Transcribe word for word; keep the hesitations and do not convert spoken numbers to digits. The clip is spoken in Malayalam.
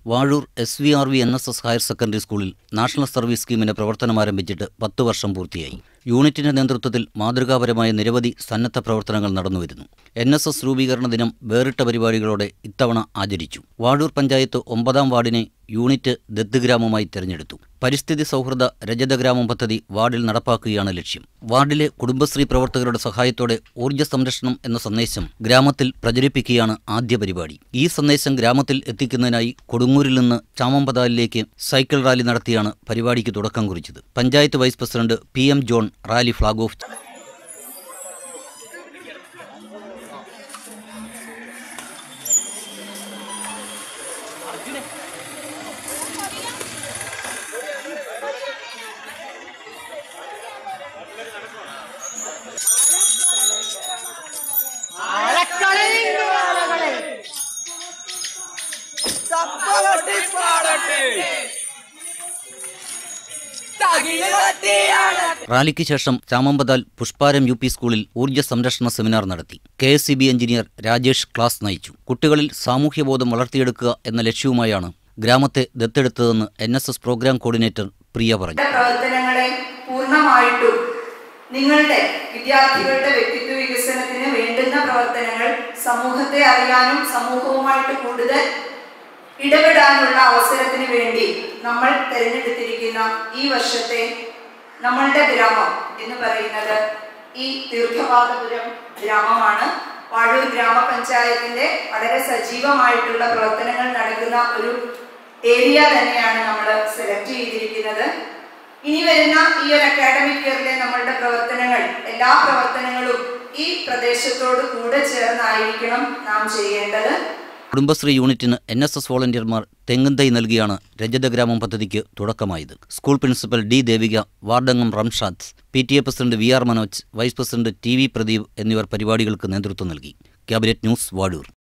Vazhoor S V R V N S S higher secondary സ്കൂളിൽ നാഷണൽ സർവീസ് സ്കീമിന്റെ പ്രവർത്തനം ആരംഭിച്ചിട്ട് പത്ത് വർഷം പൂർത്തിയായി. യൂണിറ്റിന്റെ നേതൃത്വത്തിൽ മാതൃകാപരമായ നിരവധി സന്നദ്ധ പ്രവർത്തനങ്ങൾ നടന്നുവരുന്നു. എൻ എസ് എസ് രൂപീകരണ ദിനം വേറിട്ട പരിപാടികളോടെ ഇത്തവണ ആചരിച്ചു. വാഴൂർ പഞ്ചായത്ത് ഒമ്പതാം വാർഡിനെ യൂണിറ്റ് ദത്ത് ഗ്രാമമായി തെരഞ്ഞെടുത്തു. പരിസ്ഥിതി സൗഹൃദ രജതഗ്രാമം പദ്ധതി വാർഡിൽ നടപ്പാക്കുകയാണ് ലക്ഷ്യം. വാർഡിലെ കുടുംബശ്രീ പ്രവർത്തകരുടെ സഹായത്തോടെ ഊർജ്ജ സംരക്ഷണം എന്ന സന്ദേശം ഗ്രാമത്തിൽ പ്രചരിപ്പിക്കുകയാണ് ആദ്യ പരിപാടി. ഈ സന്ദേശം ഗ്രാമത്തിൽ എത്തിക്കുന്നതിനായി കൊടുങ്ങൂരിൽ നിന്ന് ചാമമ്പതാലിലേക്ക് സൈക്കിൾ റാലി നടത്തിയാണ് പരിപാടിക്ക് തുടക്കം കുറിച്ചത്. Panchayat vice president P M John rally flag off റാലിക്ക് ശേഷം ചാമമ്പതാൽ പുഷ്പാരം യു പി സ്കൂളിൽ ഊർജ്ജ സംരക്ഷണ സെമിനാർ നടത്തി. K S C B engineer Rajesh class നയിച്ചു. കുട്ടികളിൽ സാമൂഹ്യബോധം വളർത്തിയെടുക്കുക എന്ന ലക്ഷ്യവുമായാണ് ഗ്രാമത്തെ ദത്തെടുത്തതെന്ന് N S S programme coordinator Priya പറഞ്ഞു. പ്രവർത്തനങ്ങളെ പൂർണ്ണമായിട്ടും നിങ്ങളുടെ വിദ്യാർത്ഥികളുടെ വ്യക്തിത്വ വികസനത്തിന് വേണ്ടുന്ന പ്രവർത്തനങ്ങൾ സമൂഹത്തെ അറിയാനും സമൂഹവുമായിട്ട് കൂടുതൽ ഇടപെടാനുള്ള അവസരത്തിന് വേണ്ടി നമ്മൾ തിരഞ്ഞെടുത്തിരിക്കുന്ന ഈ വർഷത്തെ നമ്മളുടെ ഗ്രാമം എന്ന് പറയുന്നത് ഈ തീർത്ഥപാദപുരം ഗ്രാമമാണ്. വാഴൂർ ഗ്രാമപഞ്ചായത്തിന്റെ വളരെ സജീവമായിട്ടുള്ള പ്രവർത്തനങ്ങൾ നടക്കുന്ന ഒരു ഏരിയ തന്നെയാണ് നമ്മൾ സെലക്ട് ചെയ്തിരിക്കുന്നത്. ഇനി വരുന്ന ഈ ഒരു അക്കാഡമിക് ഇയറിലെ നമ്മളുടെ പ്രവർത്തനങ്ങൾ എല്ലാ പ്രവർത്തനങ്ങളും ഈ പ്രദേശത്തോട് കൂടെ ചേർന്നായിരിക്കണം നാം ചെയ്യേണ്ടത്. കുടുംബശ്രീ യൂണിറ്റിന് എൻ എസ് എസ് വോളണ്ടിയർമാർ തെങ്ങുംതൈ നൽകിയാണ് രജതഗ്രാമം പദ്ധതിക്ക് തുടക്കമായത്. സ്കൂൾ പ്രിൻസിപ്പൽ ഡി ദേവിക, വാർഡംഗം Ramshad, P T A president V R Manoj, vice president T V Pradeep എന്നിവർ പരിപാടികൾക്ക് നേതൃത്വം നൽകി. Cabinet news, Vazhoor.